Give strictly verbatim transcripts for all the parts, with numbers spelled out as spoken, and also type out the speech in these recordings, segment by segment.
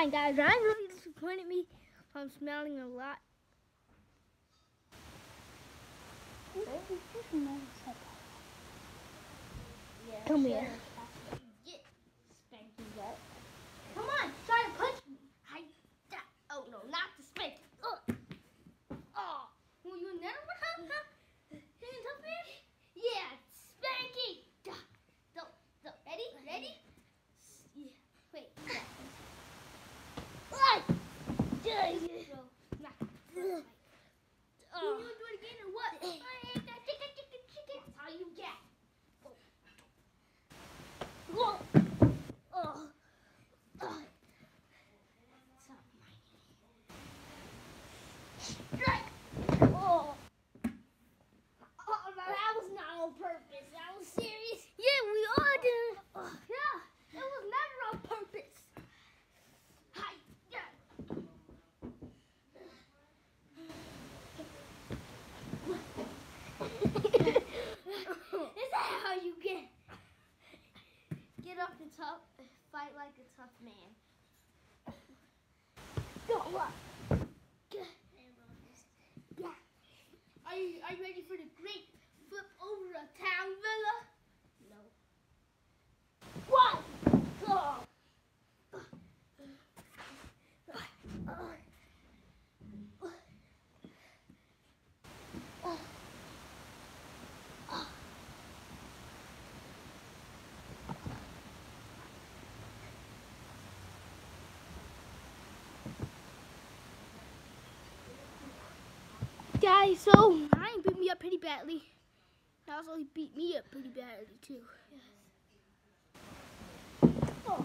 Ryan, guys. Ryan really disappointed me. So I'm smelling a lot. Come here. Get Spanky up. Come on, try to punch me. I, oh no, not the Spanky. Ugh. Oh, well, you never huh? huh? Hands up, man. Yeah, Spanky. So, so, ready, ready? Yeah. Wait. What? Oh. You do it again or what? Chicken, chicken, chicken. That's how you get. Oh. Oh. Oh. Strike. Oh. Oh, that was not on purpose. That was serious. Yeah, we all did. Oh. Yeah, it was never on purpose. Hi. Yeah. Is that how you get? Get up and tough, fight like a tough man. Go up. Yeah. Are you are you ready for the great flip over a town villa? No. One. Go. Guys, so Ryan beat me up pretty badly. Also, he beat me up pretty badly too. Oh.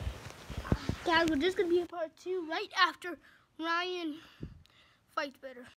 Guys, we're just gonna be in part two right after Ryan fights better.